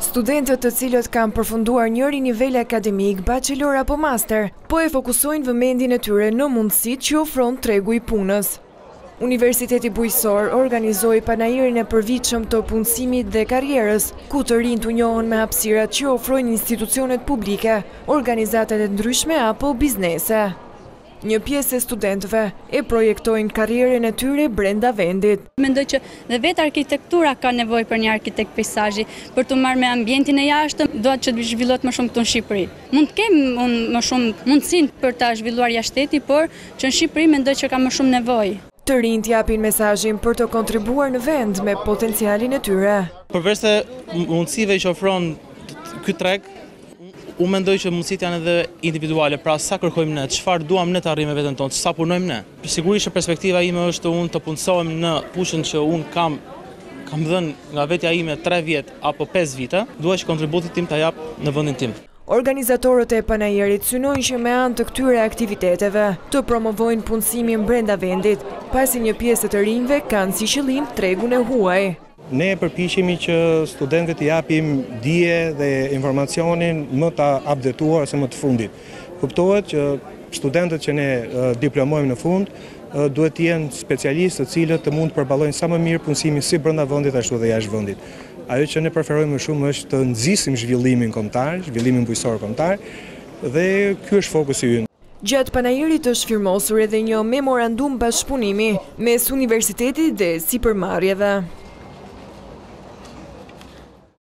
Studentët të cilët kanë përfunduar njëri nivel akademik, bachelor apo master, po e fokusojnë vëmendjen e tyre në mundësitë që ofron tregu i punës. Universiteti Bujqësor organizoi panairin e përvitshëm të punësimit dhe karrierës, ku të rinjt u njohën me hapësirat që ofrojnë institucionet publike, organizatat e ndryshme apo biznese. Një pjesë e studentëve e projektojnë karrierën e tyre brenda vendit. Mendoj që dhe vetë arkitektura ka nevojë për një arkitekt peizazhi, për të marrë me ambientin e jashtëm, duhet që të zhvillohet më shumë këtu në Shqipëri. Mund të kem më shumë mundësinë për ta zhvilluar jashtë shtetit, por që në Shqipëri mendoj që ka më shumë nevojë. Të rinjt japin mesazhin për të kontribuar në vend me potencialin e tyre. Përveç se mundësive që ofron ky treg, unë mendoj që mundësitë janë edhe individuale, pra sa kërkojmë ne, çfarë duam ne të arrijmë me veten tonë, sa punojmë ne. Sigurisht perspektiva ime është unë të punësohem në fushën që unë kam dhënë nga vetja ime 3 vjet apo 5 vite, dua që kontributin tim ta jap në vendin tim. Organizatorët e panairit synojnë që me anë të këtyre aktiviteteve të promovojnë punësimin brenda vendit, pasi një pjesë të rinjve kanë si qëllim tregun e huaj. Ne përpiqemi që studentëve të japim dije dhe informacionin më të updetuar se më të fundit. Kuptohet që studentët që ne diplomojmë në fund duhet të jenë specialistë të cilët të mund të përballojnë sa më mirë punësimin si brenda vendit ashtu dhe jashtë vendit. Ajo që ne preferojmë më shumë është të nxisim zhvillimin kombëtar, zhvillimin bujqësor kombëtar, dhe ky është fokusi ynë. Gjatë panairit është firmosur edhe një memorandum bashkëpunimi mes universitetit dhe sipërmarrjeve.